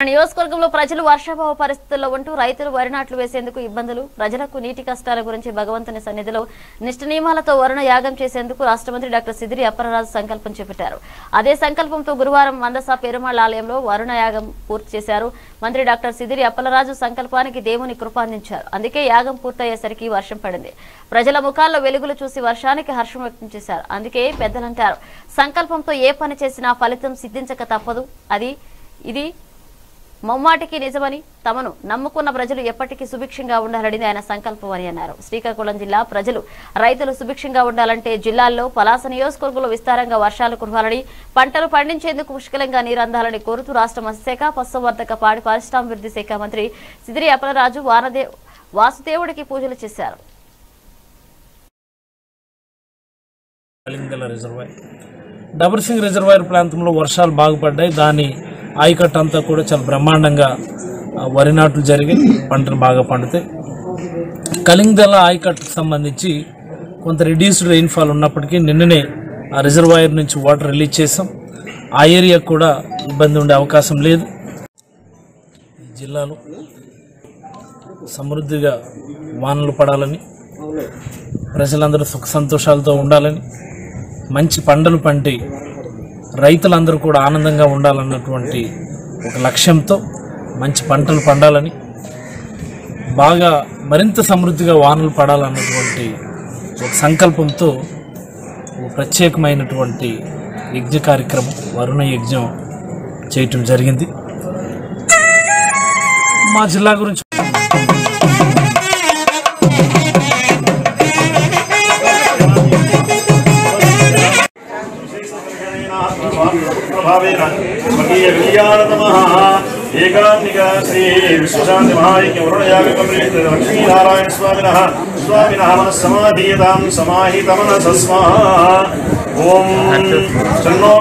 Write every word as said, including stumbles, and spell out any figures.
నియోజకవర్గంలో ప్రజలు వర్షాభావ పరిస్థితుల్లో ఉంటూ రైతులు వరి నాట్లు వేసేందుకు ఇబ్బందులు ప్రజలకు నీటి కష్టాల గురించి భగవంతుని సన్నిధిలో నిష్ఠ నియమాలతో వరుణ యాగం చేసేందుకు రాష్ట్ర మంత్రి డాక్టర్ సిదిరి అప్పలరాజు సంకల్పం చేపట్టారు. అదే సంకల్పంతో గురువారం మందస పెరుమాళ్ ఆలయంలో వరుణ యాగం పూర్తి చేశారు. మంత్రి డాక్టర్ సిదిరి అప్పలరాజు సంకల్పానికి దేవుని కృప అందించారు. అందుకే యాగం పూర్తయ్యేసరికి వర్షం పడింది. ప్రజల ముఖాల్లో వెలుగులు చూసి వర్షానికి హర్షం వ్యక్తం చేశారు. అందుకే పెద్దలంటారు, సంకల్పంతో ఏ పని చేసినా ఫలితం సిద్ధించక తప్పదు. అది ఇది మమ్మాటికి నిజమని, తమను నమ్ముకున్న ప్రజలు ఎప్పటికీ సుభిక్షంగా ఉండాలని ఆయన సంకల్పం అని అన్నారు. శ్రీకాకుళం జిల్లా ప్రజలు రైతులు సుభిక్షంగా ఉండాలంటే జిల్లాల్లో పలాస నియోజకవర్గంలో విస్తారంగా వర్షాలు కురవాలని, పంటలు పండించేందుకు పుష్కలంగా నీరు అందాలని కోరుతూ రాష్ట్ర మత్స్యశాఖ, పశుసంవర్ధక, పాడి పారిశ్రామికాభివృద్ధి శాఖ మంత్రి సిదిరి అప్పలరాజు వానదే వాసుదేవుడికి పూజలు చేశారు. డబర్ సింగ్ రిజర్వాయర్ ప్రాంతంలో వర్షాలు బాగుపడ్డాయి. దాని ఆయకట్టు అంతా కూడా చాలా బ్రహ్మాండంగా వరి నాట్లు జరిగి పంటలు బాగా పండుతాయి. కలింగదల ఆయకట్టుకు సంబంధించి కొంత రిడ్యూస్డ్ రెయిన్ఫాల్ ఉన్నప్పటికీ నిన్ననే ఆ రిజర్వాయర్ నుంచి వాటర్ రిలీజ్ చేసాం. ఆ ఏరియాకు కూడా ఇబ్బంది ఉండే అవకాశం లేదు. జిల్లాలో సమృద్ధిగా వానలు పడాలని, ప్రజలందరూ సుఖ సంతోషాలతో ఉండాలని, మంచి పంటలు పండి రైతులందరూ కూడా ఆనందంగా ఉండాలన్నటువంటి ఒక లక్ష్యంతో మంచి పంటలు పండాలని, బాగా మరింత సమృద్ధిగా వానలు పడాలన్నటువంటి ఒక సంకల్పంతో ఒక ప్రత్యేకమైనటువంటి యజ్ఞ కార్యక్రమం వరుణ యజ్ఞం చేయటం జరిగింది. మా జిల్లా గురించి ఏకాంతిక శ్రీ విశ్వశాంతి మహాయజ్ఞ వరుణయాగ లక్ష్మీనారాయణ స్వామినః స్వామినః మనస్సమాధీయతాం సమాహిత మనసస్మా ఓం